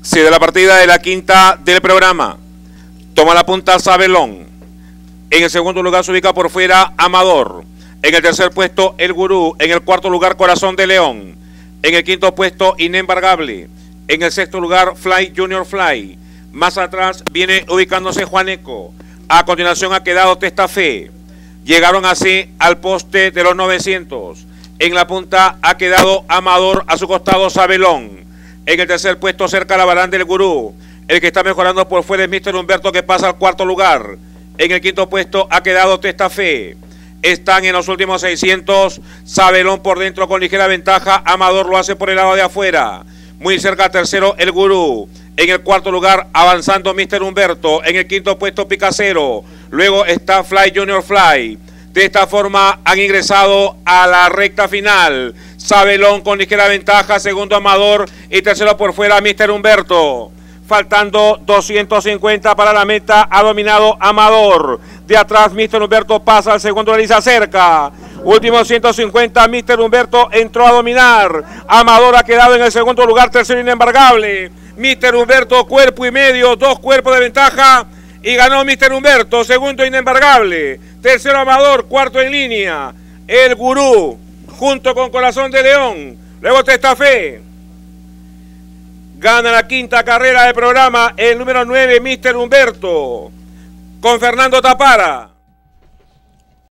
Sí, de la partida de la quinta del programa. Toma la punta Sabelón. En el segundo lugar se ubica por fuera Amador. En el tercer puesto El Gurú. En el cuarto lugar Corazón de León. En el quinto puesto Inembargable. En el sexto lugar Fly Junior Fly. Más atrás viene ubicándose Juaneco. A continuación ha quedado Testafe. Llegaron así al poste de los 900. En la punta ha quedado Amador, a su costado Sabelón. En el tercer puesto cerca la baranda del Gurú. El que está mejorando por fuera es Mr. Humberto, que pasa al cuarto lugar. En el quinto puesto ha quedado Testafe. Están en los últimos 600. Sabelón por dentro con ligera ventaja. Amador lo hace por el lado de afuera. Muy cerca tercero El Gurú. En el cuarto lugar avanzando Mr. Humberto. En el quinto puesto Picacero. Luego está Fly Junior Fly. De esta forma han ingresado a la recta final. Sabelón con ligera ventaja, segundo Amador y tercero por fuera Mr. Humberto. Faltando 250 para la meta, ha dominado Amador. De atrás Mr. Humberto pasa al segundo lugar y se acerca. Últimos 150, Mr. Humberto entró a dominar. Amador ha quedado en el segundo lugar, tercero Inembargable. Mr. Humberto cuerpo y medio, 2 cuerpos de ventaja. Y ganó Mr. Humberto, segundo Inembargable, tercero Amador, cuarto en línea, El Gurú, junto con Corazón de León, luego Testafe. Gana la quinta carrera del programa, el número 9, Mr. Humberto, con Fernando Tapara.